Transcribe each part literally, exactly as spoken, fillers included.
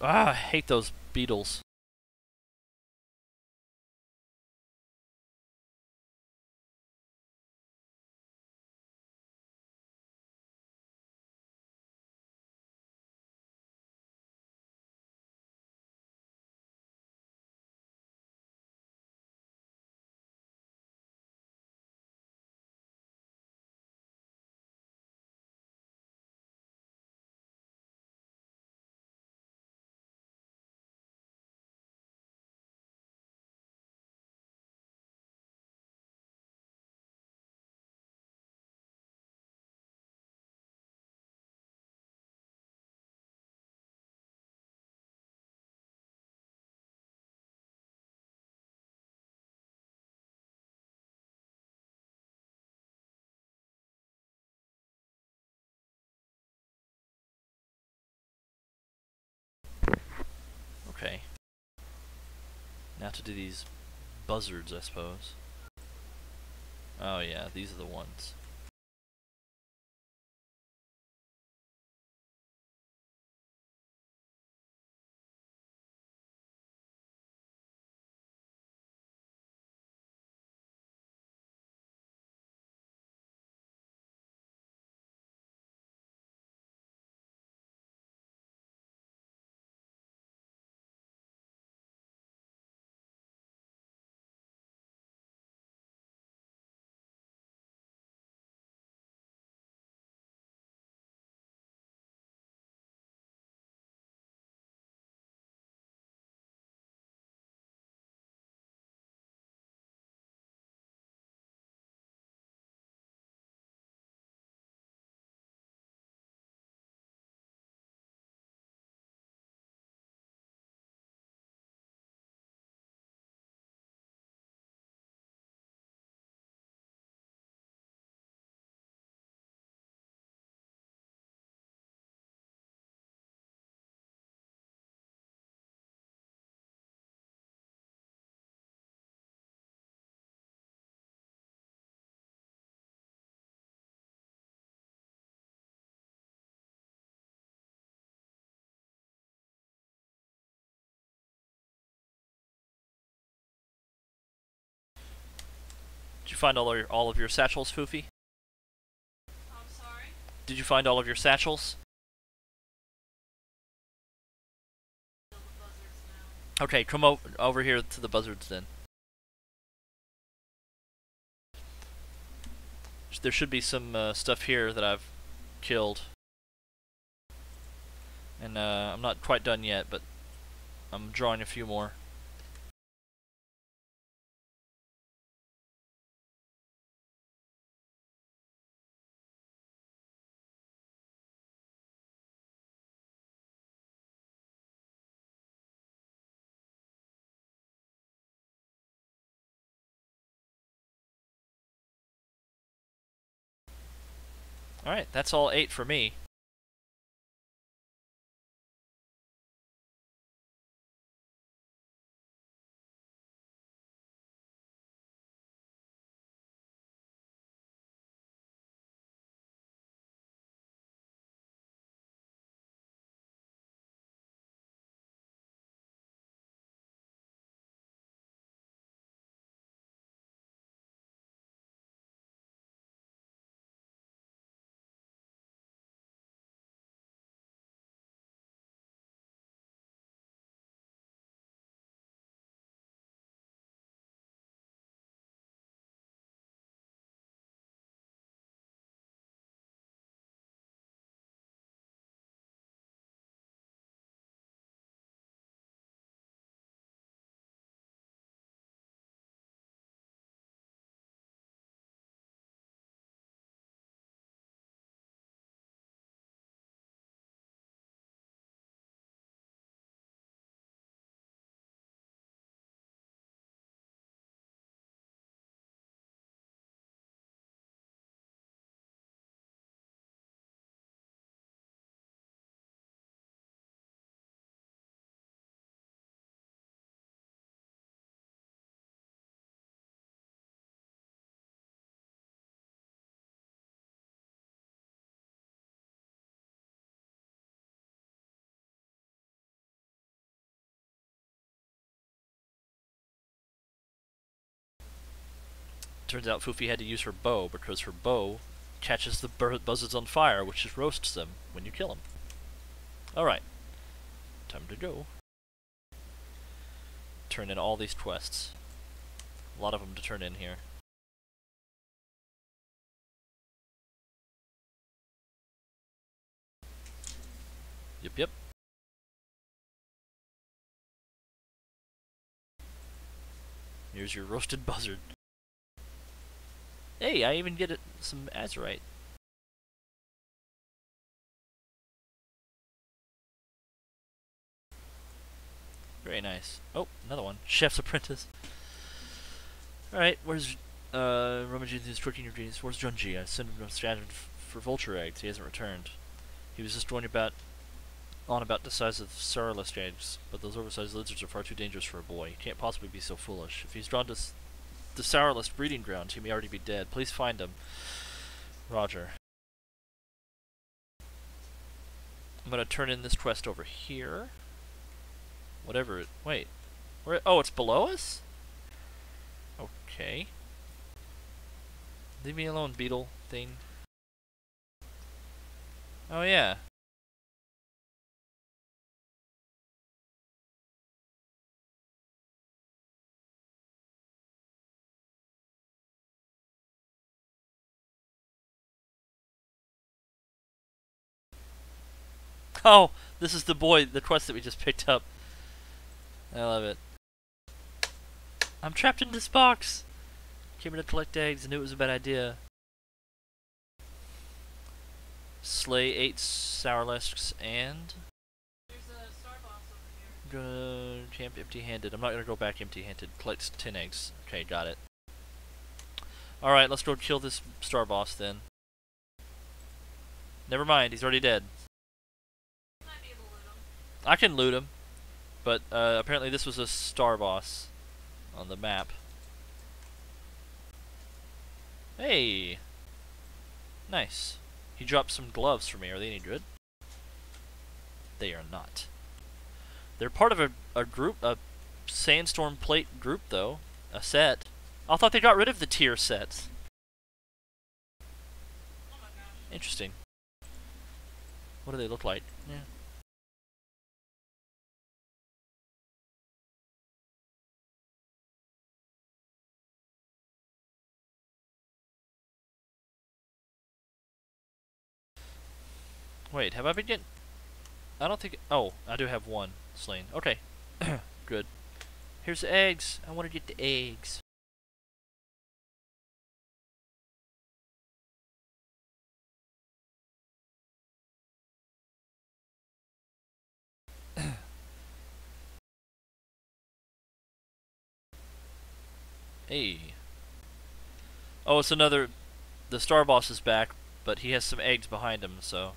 Ah, I hate those beetles. Okay. Now to do these buzzards, I suppose. Oh yeah, these are the ones. Did you find all your, all of your satchels, Foofy? I'm sorry? Did you find all of your satchels? Kill the buzzards now. Okay, come o over here to the buzzards then. There should be some uh, stuff here that I've killed. And uh, I'm not quite done yet, but I'm drawing a few more. Alright, that's all eight for me. Turns out Fufi had to use her bow because her bow catches the bur buzzards on fire, which just roasts them when you kill them. Alright. Time to go. Turn in all these quests. A lot of them to turn in here. Yep, yep. Here's your roasted buzzard. Hey, I even get it, some Azerite. Very nice. Oh, another one. Chef's apprentice. Alright, where's uh Rummaging is cooking your greens. Where's Junji? I sent him a scattered for vulture eggs. He hasn't returned. He was just going about on about the size of Saralisk eggs, but those oversized lizards are far too dangerous for a boy. He can't possibly be so foolish. If he's drawn to s the Saralisk breeding ground, he may already be dead. Please find him. Roger. I'm gonna turn in this quest over here. Whatever it. Wait. Where? Oh, it's below us? Okay. Leave me alone, beetle thing. Oh, yeah. Oh, this is the boy, the quest that we just picked up. I love it. I'm trapped in this box! Came here to collect eggs and knew it was a bad idea. Slay eight Sourlisks and... There's a star boss over here. Gonna camp empty-handed. I'm not gonna go back empty-handed. Collect ten eggs. Okay, got it. Alright, let's go kill this star boss then. Never mind, he's already dead. Might be able to loot him. I can loot him, but uh, apparently this was a star boss on the map. Hey! Nice. He dropped some gloves for me. Are they any good? They are not. They're part of a, a group, a sandstorm plate group though. A set. I thought they got rid of the tier sets. Oh my gosh. Interesting. What do they look like? Yeah. Wait, have I been getting... I don't think... Oh, I do have one slain. Okay. Good. Here's the eggs. I want to get the eggs. Hey. Oh, it's another... The star boss is back, but he has some eggs behind him, so...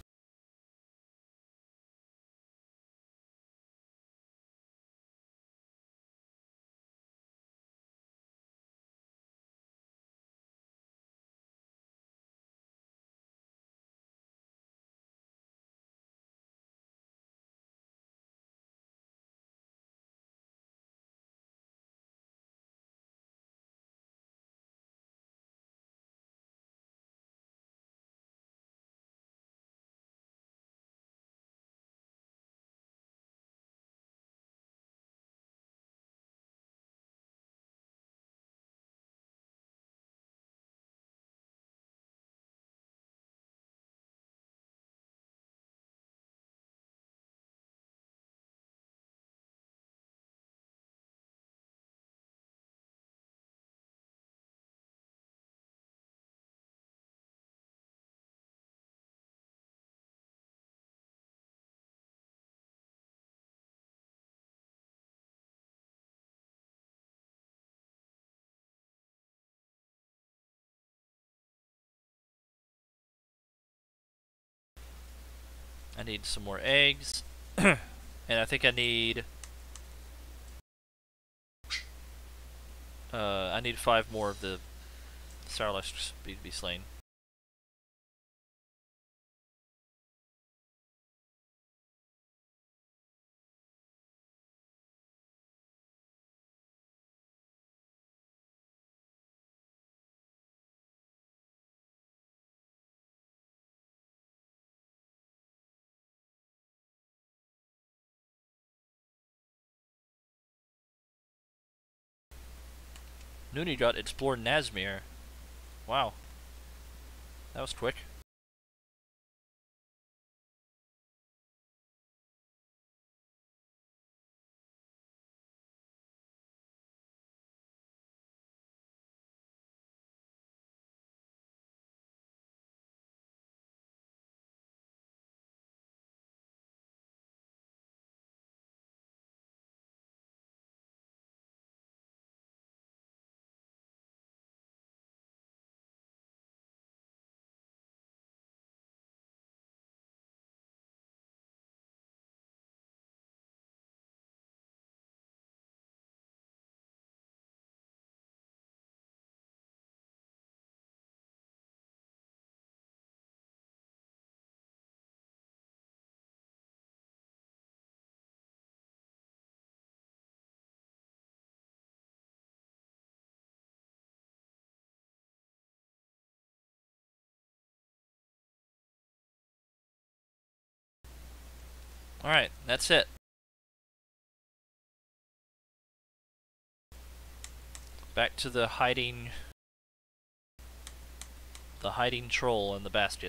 I need some more eggs. And I think I need... Uh, I need five more of the Saralisks to be slain. Nooney got Explore Nazmir. Wow. That was quick. Alright, that's it. Back to the hiding... The hiding troll in the basket.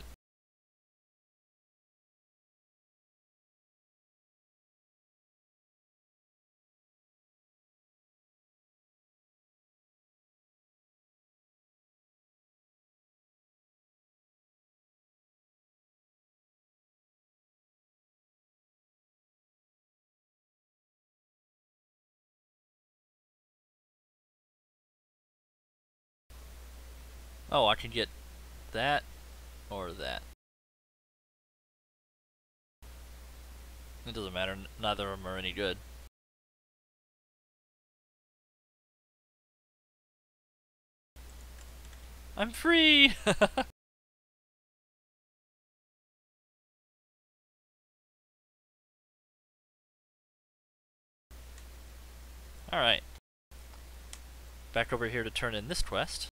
Oh, I can get that or that. It doesn't matter, neither of them are any good. I'm free! Alright. Back over here to turn in this quest.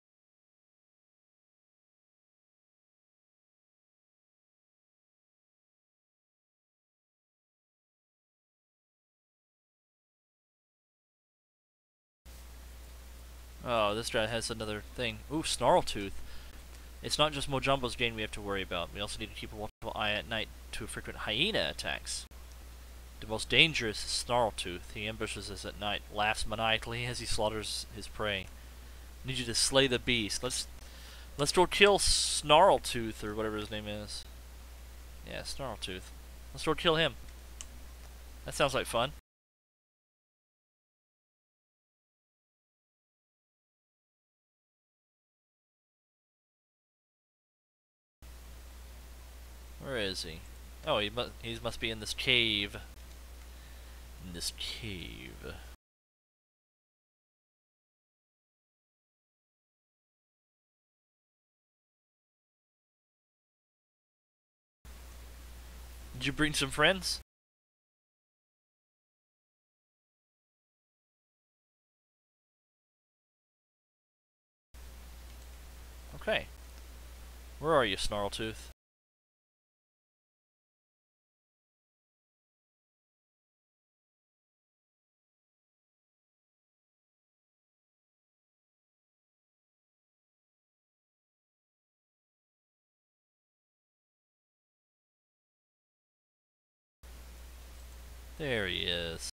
Oh, this guy has another thing. Ooh, Snarltooth. It's not just Mojambo's gain we have to worry about. We also need to keep a watchful eye at night to frequent hyena attacks. The most dangerous is Snarltooth. He ambushes us at night, laughs maniacally as he slaughters his prey. Need you to slay the beast. Let's let's go kill Snarltooth or whatever his name is. Yeah, Snarltooth. Let's go kill him. That sounds like fun. Where is he? Oh, he must he must be in this cave. In this cave. Did you bring some friends? Okay. Where are you, Snarltooth? There he is.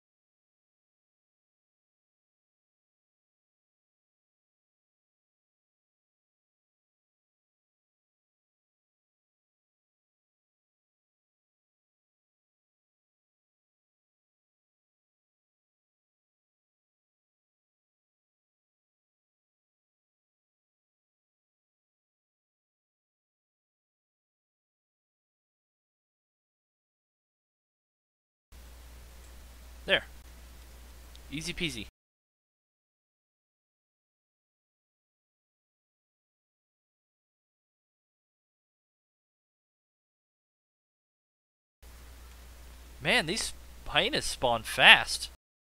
There. Easy peasy. Man, these hyenas spawn fast.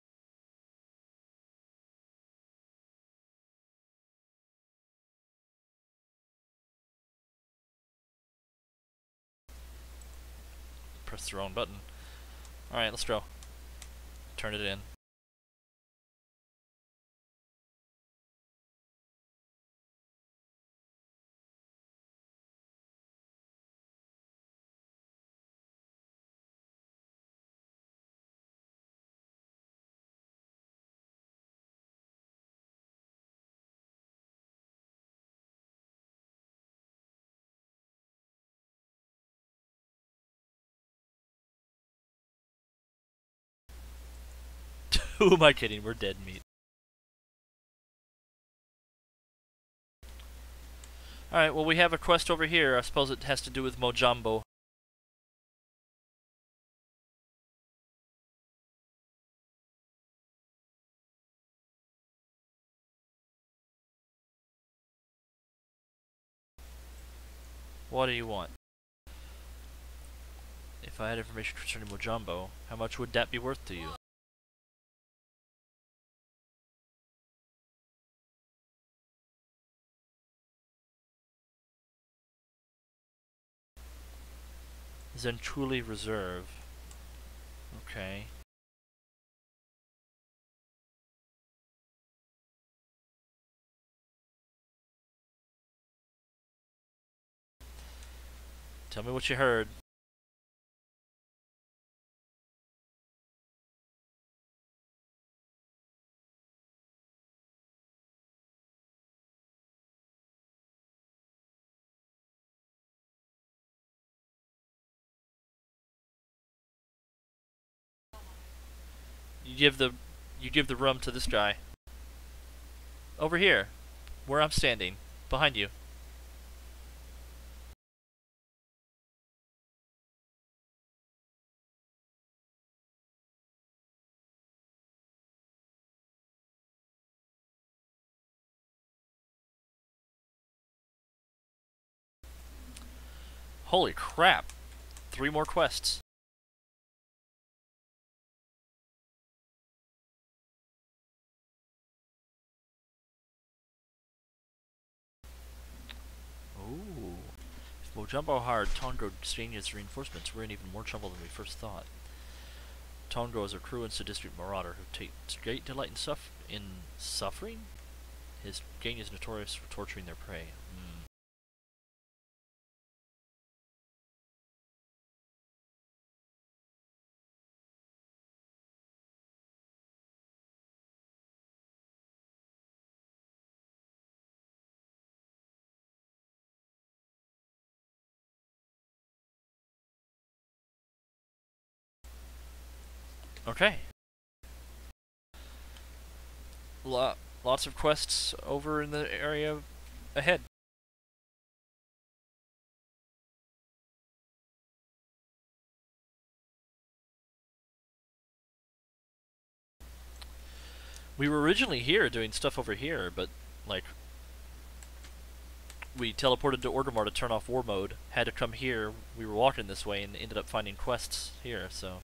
Press the wrong button. Alright, let's go. Turn it in. Who am I kidding? We're dead meat. Alright, well we have a quest over here. I suppose it has to do with Mojambo. What do you want? If I had information concerning Mojambo, how much would that be worth to you? Zentuli Reserve. Okay. Tell me what you heard. You give the you give the rum to this guy. Over here, where I'm standing, behind you. Holy crap! Three more quests. Ooh. If Mojambo hired Tongo exchanges reinforcements, we're in even more trouble than we first thought. Tongo is a cruel and sadistic marauder who takes great delight in, suff in suffering? His gang is notorious for torturing their prey. Mm. Okay. Lo lots of quests over in the area ahead. We were originally here doing stuff over here, but, like, we teleported to Orgrimmar to turn off war mode, had to come here, we were walking this way, and ended up finding quests here, so...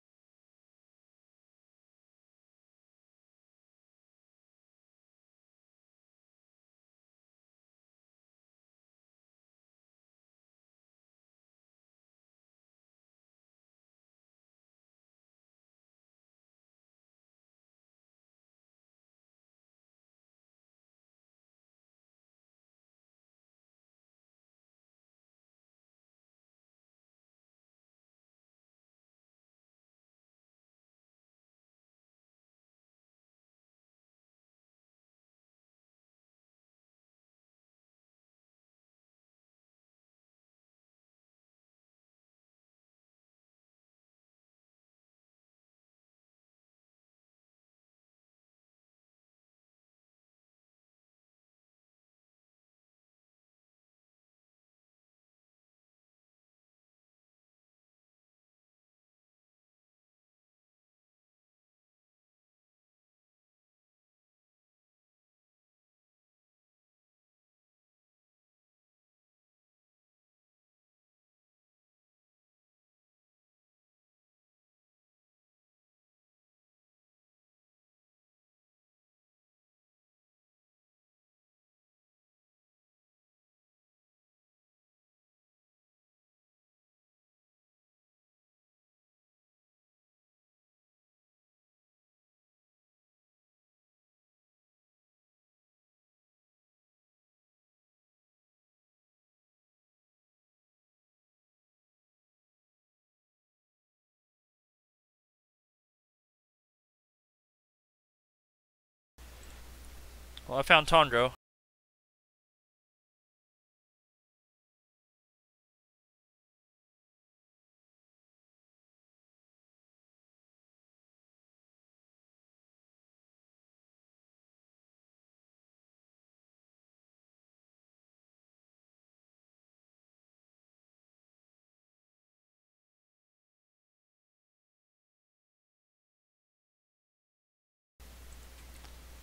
Well, I found Tondro.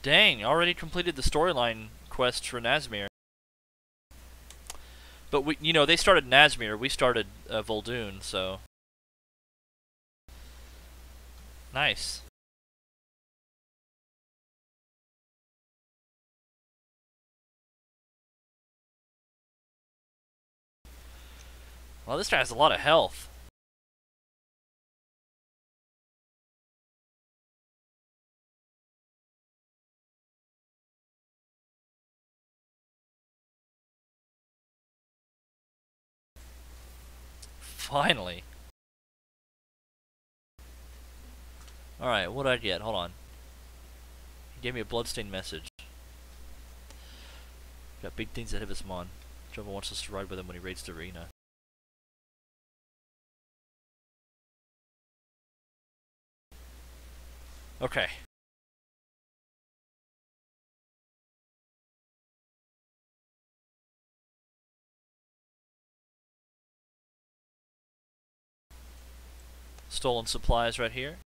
Dang, already completed the storyline quest for Nazmir. But we, you know, they started Nazmir, we started uh, Vol'dun, so nice. Well, this guy has a lot of health. Finally. Alright, what did I get? Hold on. He gave me a bloodstained message. Got big things ahead of us, Mon. Jova wants us to ride with him when he raids the arena. Okay. Stolen supplies right here.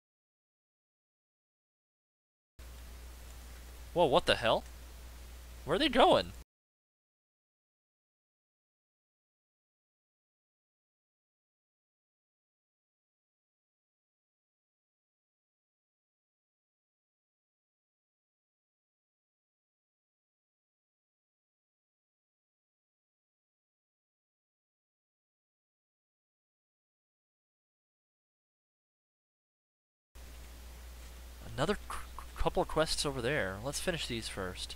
Whoa, what the hell? Where are they going? Another c couple of quests over there. Let's finish these first.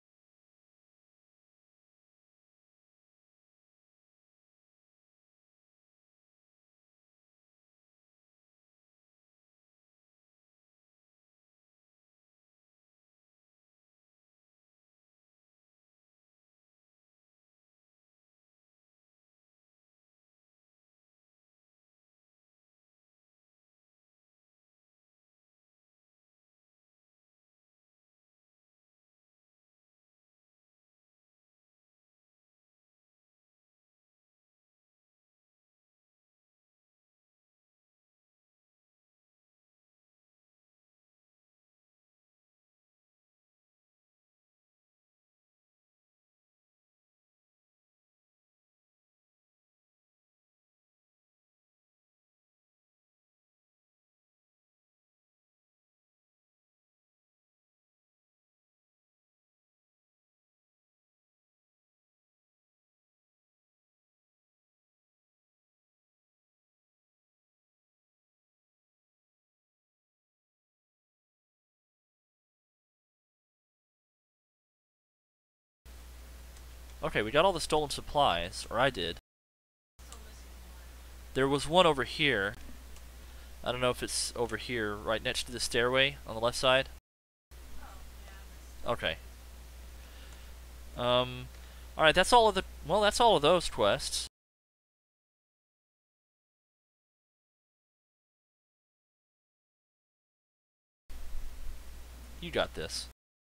Okay, we got all the stolen supplies, or I did. There was one over here. I don't know if it's over here, right next to the stairway on the left side. Okay. Um, alright, that's all of the, well, that's all of those quests. You got this.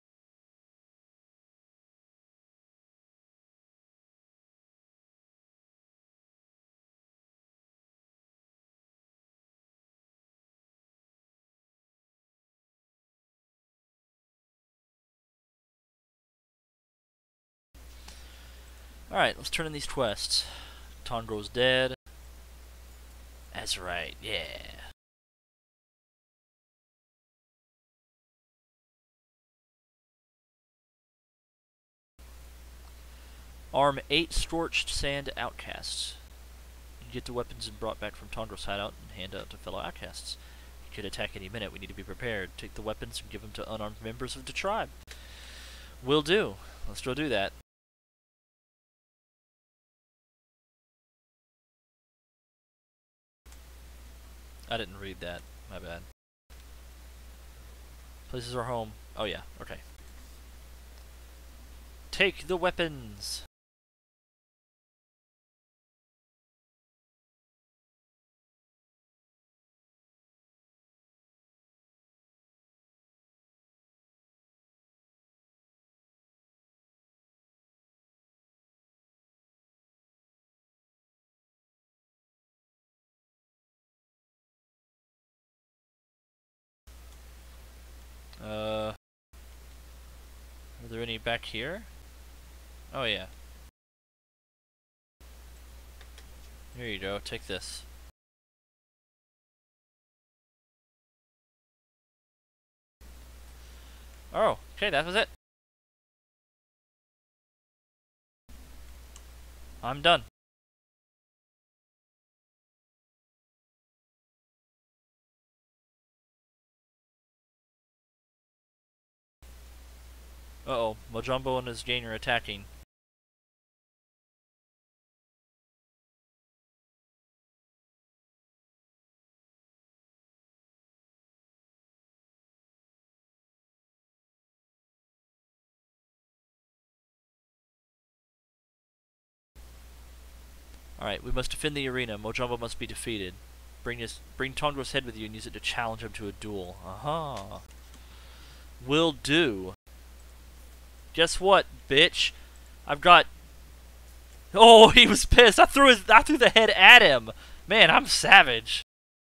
Alright, let's turn in these quests. Tondro's dead. That's right, yeah. Arm eight scorched sand outcasts. You get the weapons and brought back from Tondro's hideout and hand out to fellow outcasts. He could attack any minute, we need to be prepared. Take the weapons and give them to unarmed members of the tribe. Will do. Let's go do that. I didn't read that. My bad. Places are home. Oh yeah, okay. Take the weapons! Uh, back here? Oh yeah. Here you go, take this. Oh, okay, that was it. I'm done. Uh-oh, Mojumbo and his gang are attacking. Alright, we must defend the arena. Mojumbo must be defeated. Bring his, bring Tongro's head with you and use it to challenge him to a duel. Aha. Will do. Guess what, bitch? I've got... Oh, he was pissed. I threw his, I threw the head at him. Man, I'm savage.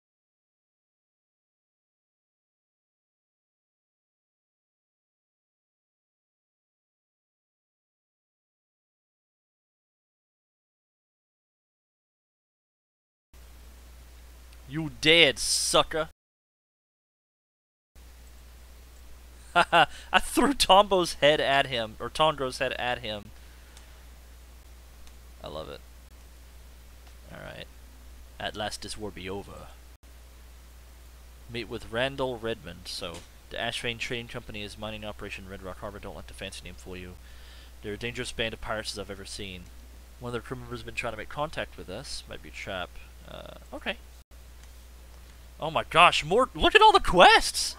You dead, sucker. Haha, I threw Tombo's head at him, or Tongro's head at him. I love it. Alright. At last this war be over. Meet with Randall Redmond. So, the Ashvane Trading Company is mining Operation Red Rock Harbor. Don't let the fancy name fool you. They're a dangerous band of pirates as I've ever seen. One of their crew members has been trying to make contact with us. Might be a trap. Uh, okay. Oh my gosh, more- look at all the quests!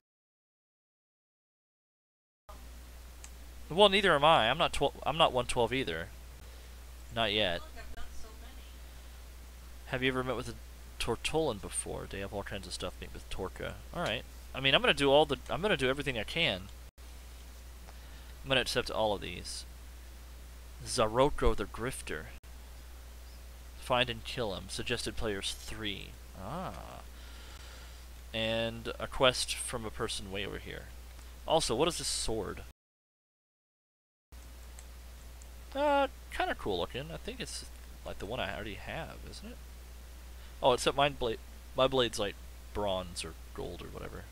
Well, neither am I. I'm not twelve. I'm not one twelve either. Not yet. Look, I've done so many. Have you ever met with a Tortolan before? They have all kinds of stuff. Meet with Torka. All right. I mean, I'm gonna do all the. I'm gonna do everything I can. I'm gonna accept all of these. Zaroko the Grifter. Find and kill him. Suggested players three. Ah. And a quest from a person way over here. Also, what is this sword? Uh, kind of cool looking. I think it's like the one I already have, isn't it? Oh, except mine blade. My blade's like bronze or gold or whatever.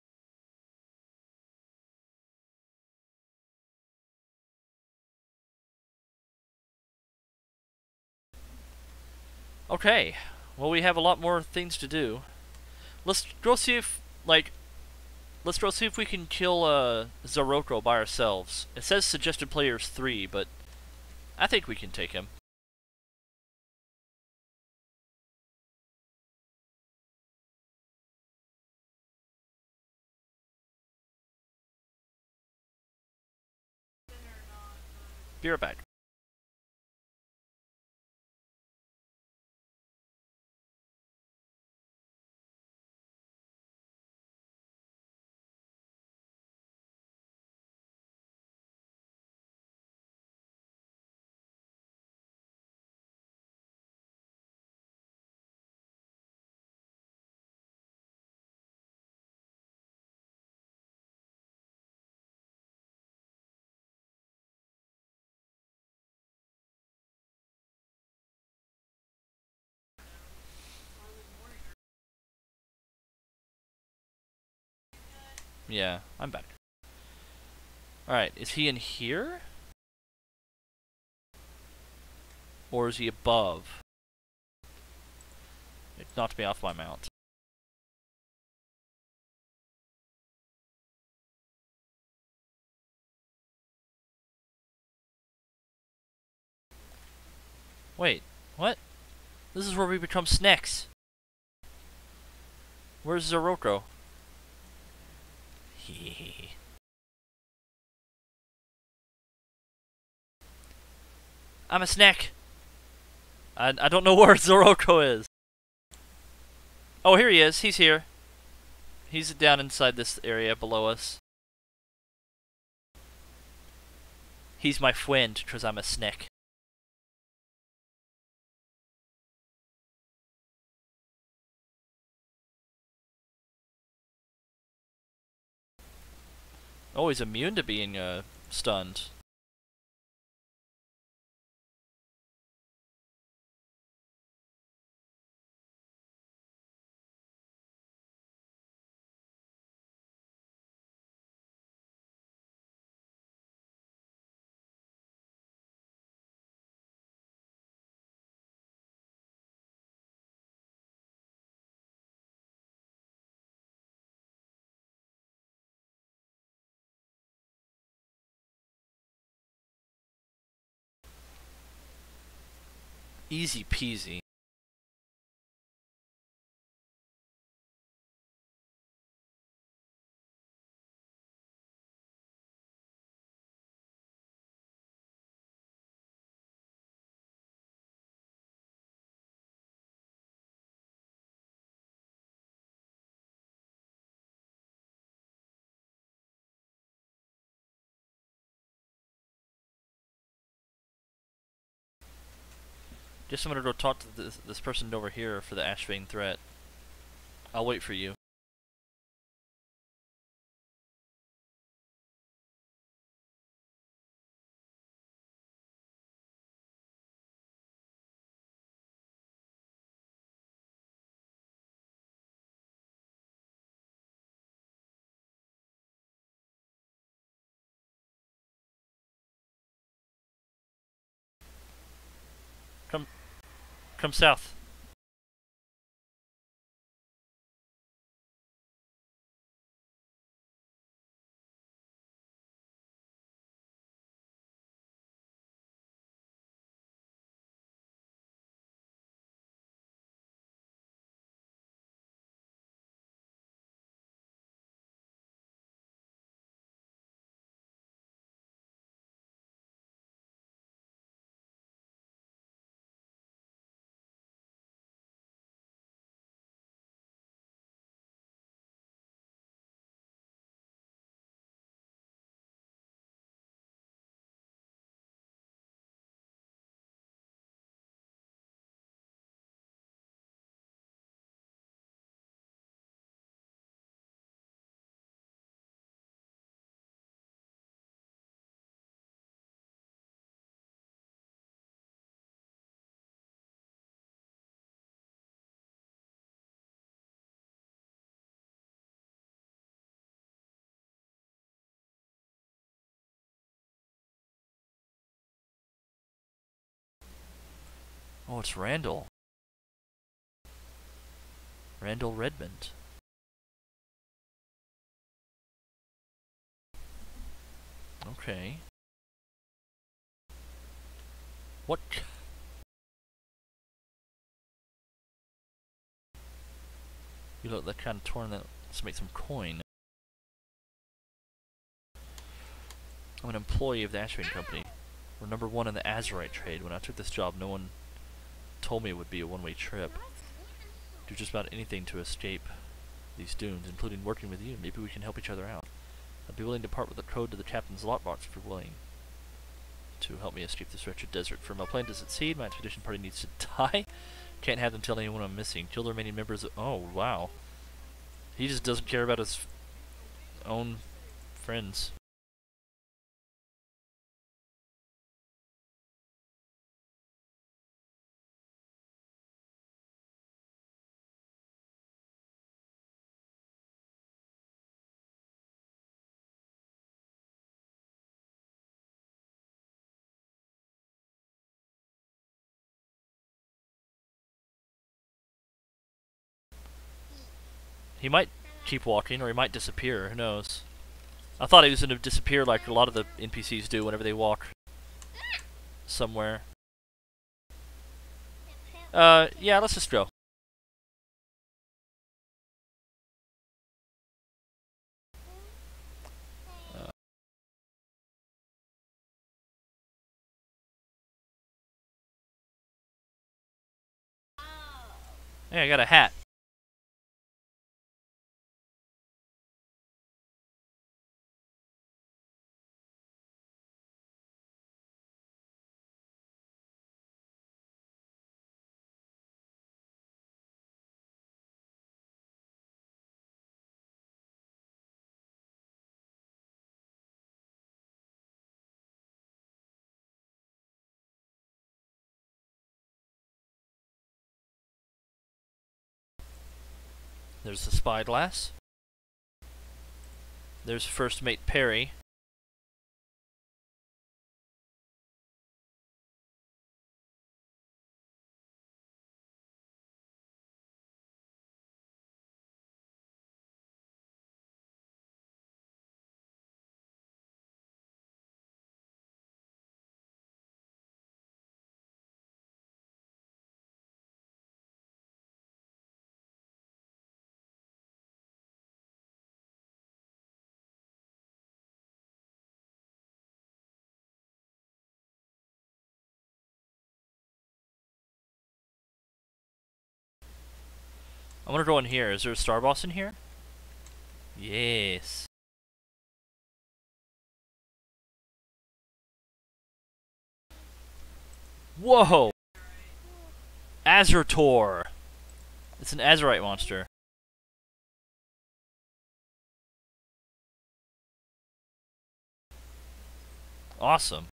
Okay. Well, we have a lot more things to do. Let's go see if, like, let's go see if we can kill uh, Zaroko by ourselves. It says suggested players three, but I think we can take him. Be right back. Yeah, I'm back. Alright, is he in here? Or is he above? It knocked me off my mount. Wait, what? This is where we become snacks. Where's Zaroko? Hehehe. I'm a snack. I, I don't know where Zoroko is. Oh, here he is. He's here. He's down inside this area below us. He's my friend, because I'm a snack. Oh, he's immune to being uh, stunned. Easy peasy. Guess I'm gonna go talk to this, this person over here for the Ashbane threat. I'll wait for you. Come, come south. Oh, it's Randall. Randall Redmond. Okay. What? You look that kind of torn. That let's make some coin. I'm an employee of the Ashbane Company. We're number one in the Azeroth trade. When I took this job, no one told me it would be a one-way trip. Do just about anything to escape these dunes, including working with you. Maybe we can help each other out. I'd be willing to part with the code to the captain's lockbox if you're willing to help me escape this wretched desert. For my plan to succeed, my expedition party needs to die. Can't have them tell anyone I'm missing. Kill the remaining members of... Oh, wow. He just doesn't care about his own friends. He might keep walking, or he might disappear. Who knows? I thought he was going to disappear like a lot of the N P Cs do whenever they walk somewhere. Uh, yeah, let's just go. Uh, hey, I got a hat. There's the spyglass. There's first mate Perry. I want to go in here. Is there a star boss in here? Yes. Whoa! Azeroth! It's an Azerite monster. Awesome.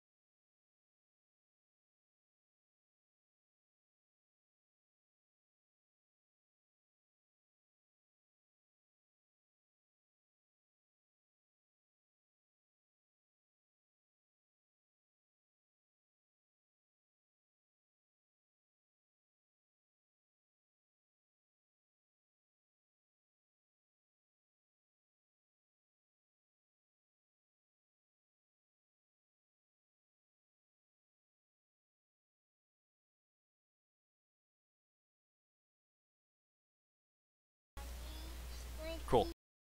Cool.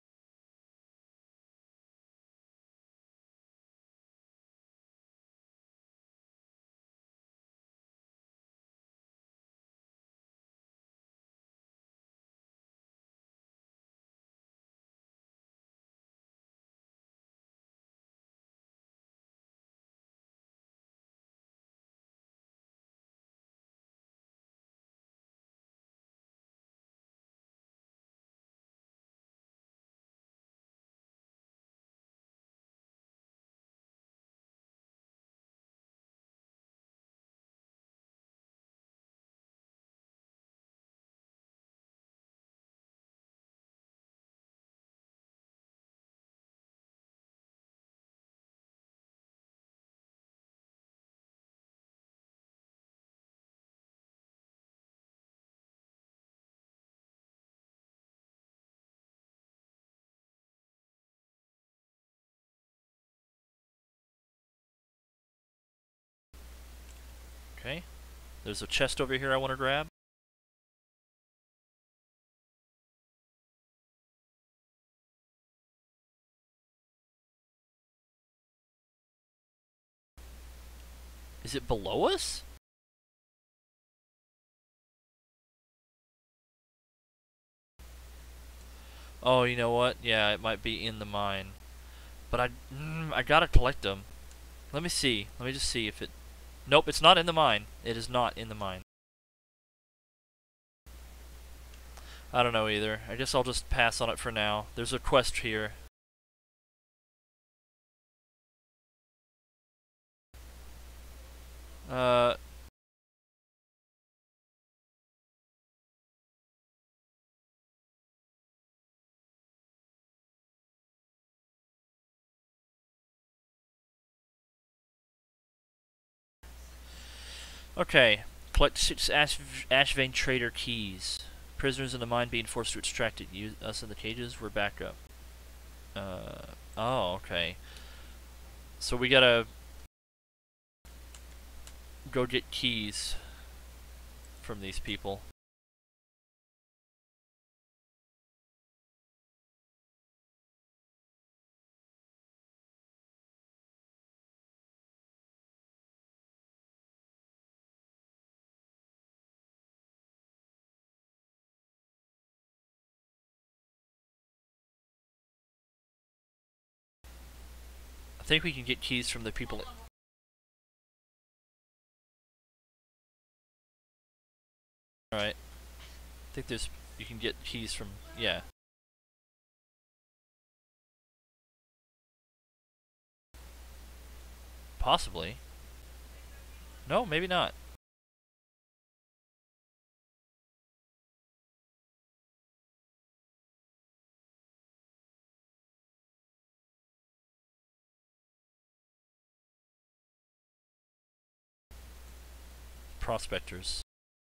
Okay. There's a chest over here I want to grab. Is it below us? Oh, you know what? Yeah, it might be in the mine. But I, mm, I gotta collect them. Let me see. Let me just see if it... Nope, it's not in the mine. It is not in the mine. I don't know either. I guess I'll just pass on it for now. There's a quest here. Uh... Okay. Collect six Ash, Ash Vein Trader keys. Prisoners in the mine being forced to extract it. Use us in the cages. We're back up. Uh... Oh, okay. So we gotta... go get keys from these people. I think we can get keys from the people... Alright. I think there's... you can get keys from... yeah. Possibly. No, maybe not. Prospectors.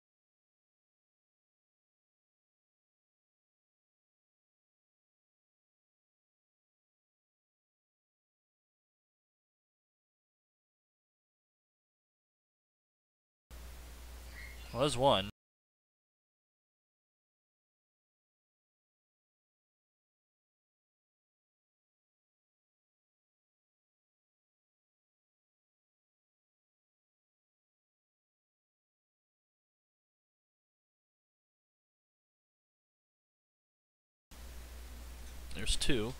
Well, there's one. There's two.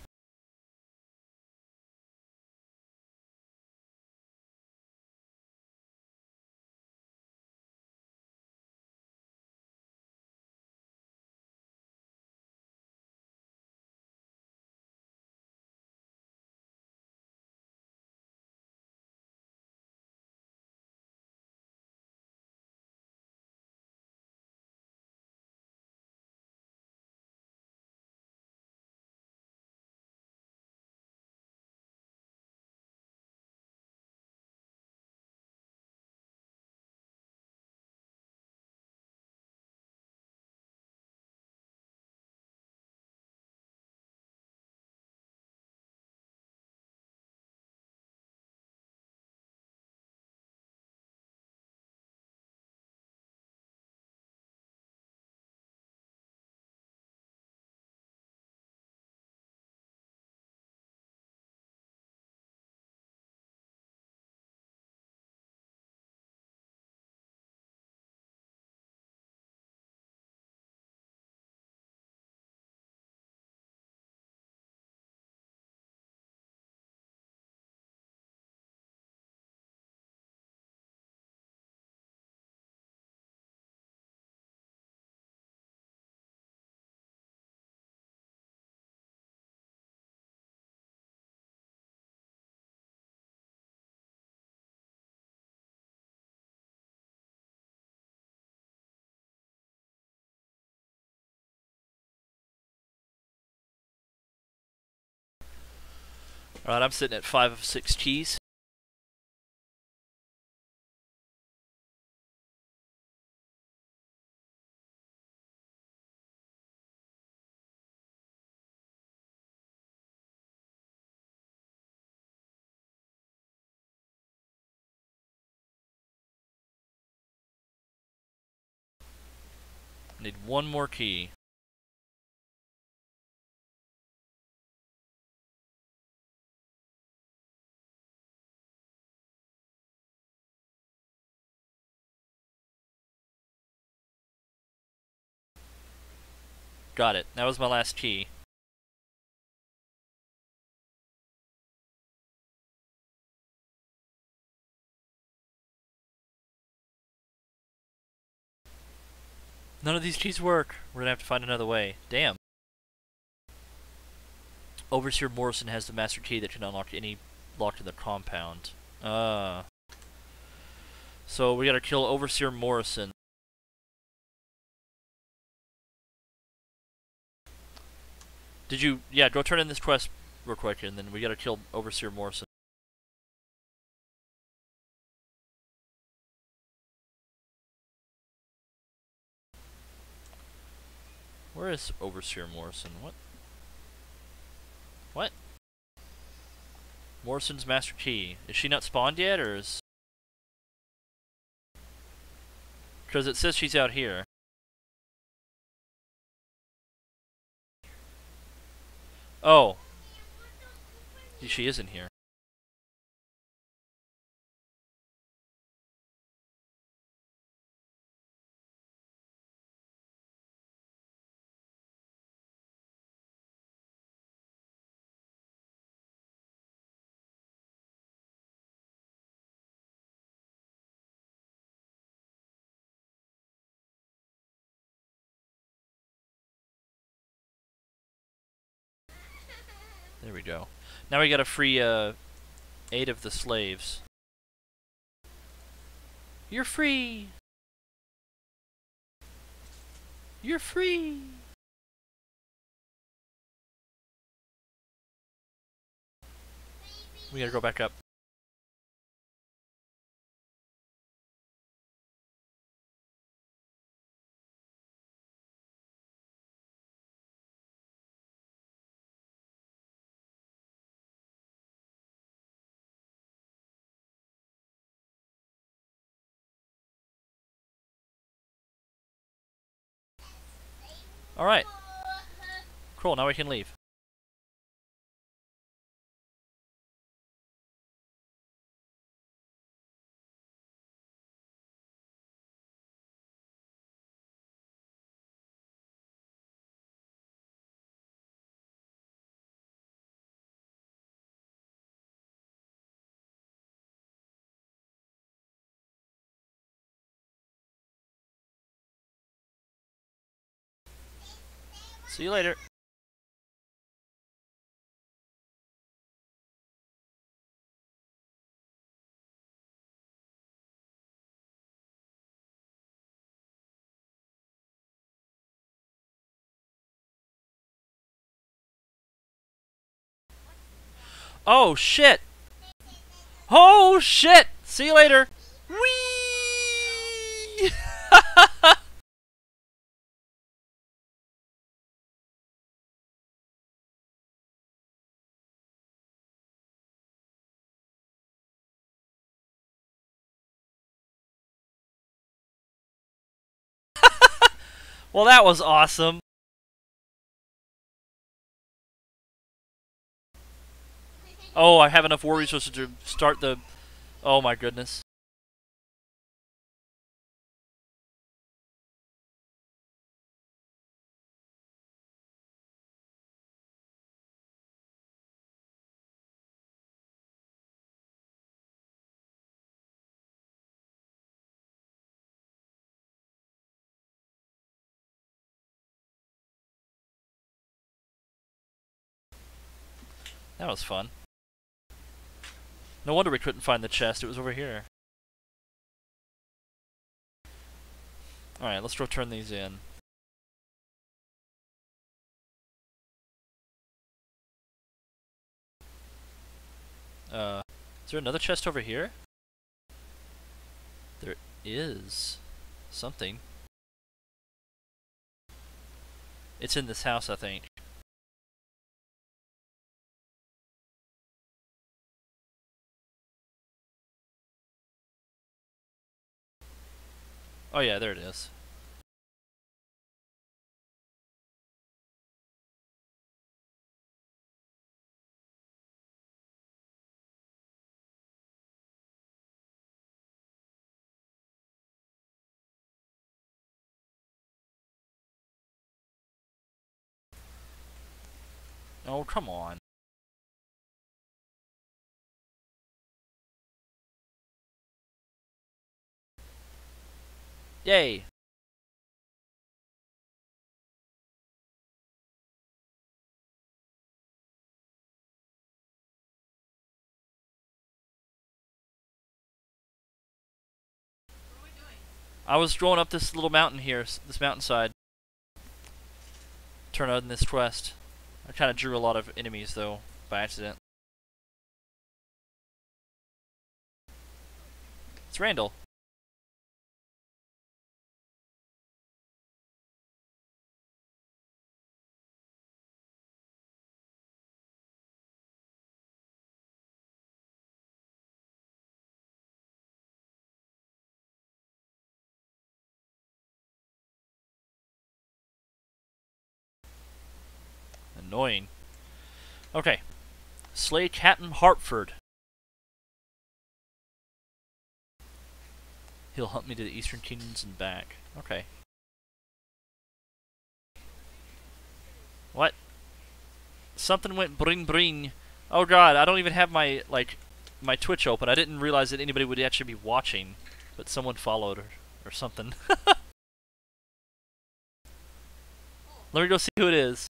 Alright, I'm sitting at five of six keys. Need one more key. Got it. That was my last key. None of these keys work. We're gonna have to find another way. Damn. Overseer Morrison has the master key that can unlock any locked in the compound. Uh. So we gotta kill Overseer Morrison. Did you... Yeah, go turn in this quest real quick, and then we gotta kill Overseer Morrison. Where is Overseer Morrison? What? What? Morrison's master key. Is she not spawned yet, or is... Because it says she's out here. Oh. She isn't here. There we go. Now we gotta free, uh, eight of the slaves. You're free! You're free! We gotta go back up. Alright. Cool, now we can leave. See you later. Oh shit! Oh shit! See you later. Whee! Well, that was awesome. Oh, I have enough war resources to start the... Oh my goodness. That was fun. No wonder we couldn't find the chest. It was over here. Alright, let's go turn these in. Uh, is there another chest over here? There is something. It's in this house, I think. Oh yeah, there it is. Oh, come on. Yay! What are we doing? I was going up this little mountain here, this mountainside. Turn on this quest. I kind of drew a lot of enemies, though, by accident. It's Randall. Annoying. Okay. Slay Captain Hartford. He'll hunt me to the Eastern Kingdoms and back. Okay. What? Something went bring bring. Oh god, I don't even have my, like, my Twitch open. I didn't realize that anybody would actually be watching. But someone followed or, or something. Let me go see who it is.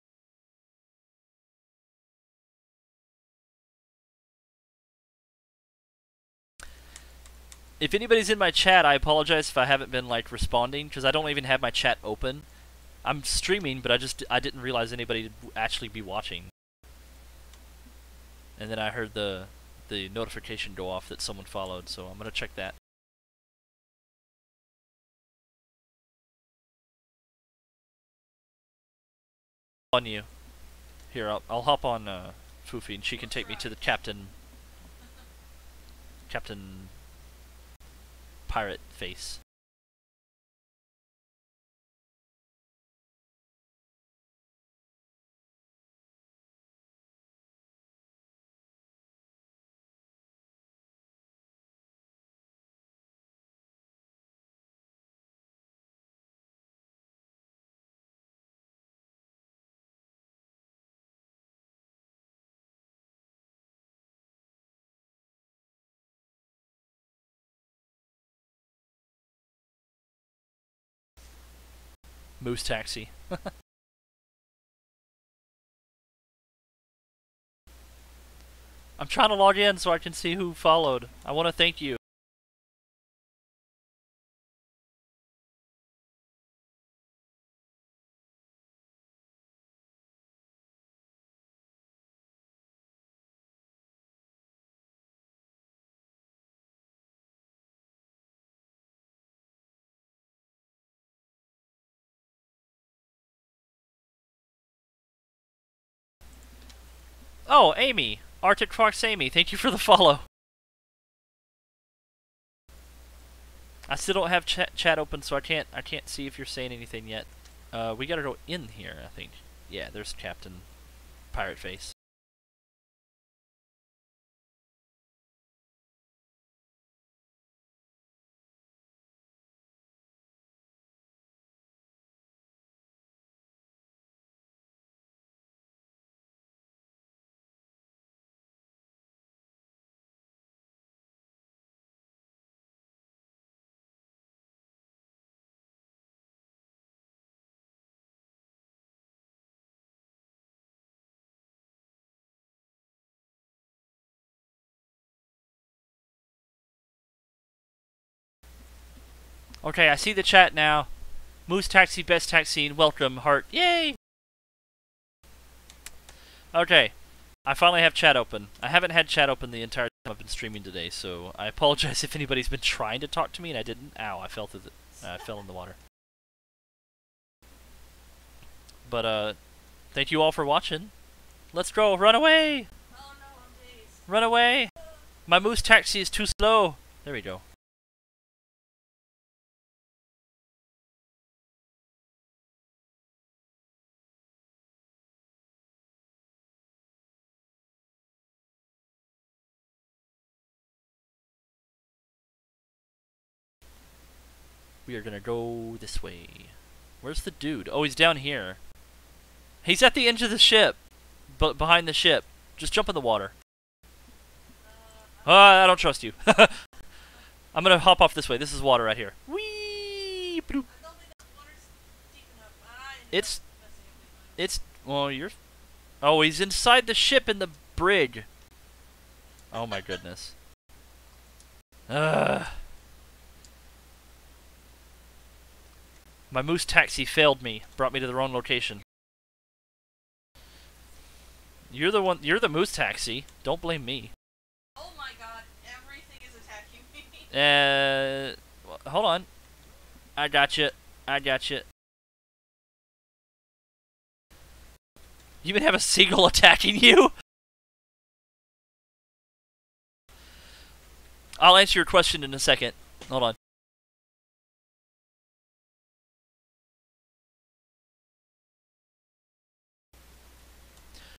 If anybody's in my chat, I apologize if I haven't been, like, responding, because I don't even have my chat open. I'm streaming, but I just I didn't realize anybody would actually be watching. And then I heard the the notification go off that someone followed, so I'm gonna check that. On you. Here, I'll I'll hop on uh, Foofy, and she can take me to the captain. Captain Pirate Face. Moose Taxi. I'm trying to log in so I can see who followed. I want to thank you. Oh, Amy! Arctic Fox Amy, thank you for the follow. I still don't have chat chat open, so I can't I can't see if you're saying anything yet. Uh, we gotta go in here, I think. Yeah, there's Captain Pirate Face. Okay, I see the chat now. Moose Taxi, Best Taxi, welcome, heart. Yay! Okay, I finally have chat open. I haven't had chat open the entire time I've been streaming today, so I apologize if anybody's been trying to talk to me and I didn't. Ow, I fell through the, uh, I fell in the water. But, uh, thank you all for watching. Let's go, run away! Oh no, I'm dazed. Run away! My Moose Taxi is too slow. There we go. We are gonna go this way. Where's the dude? Oh, he's down here. He's at the edge of the ship. But behind the ship. Just jump in the water. Uh, I don't trust you. I'm gonna hop off this way. This is water right here. Whee! I don't think that water's deep enough. I It's... It's... Well, you're... Oh, he's inside the ship in the brig. Oh my goodness. Ugh. My Moose Taxi failed me. Brought me to the wrong location. You're the one. You're the Moose Taxi. Don't blame me. Oh my god, everything is attacking me. Uh, hold on. I got you. I got you. You even have a seagull attacking you? I'll answer your question in a second. Hold on.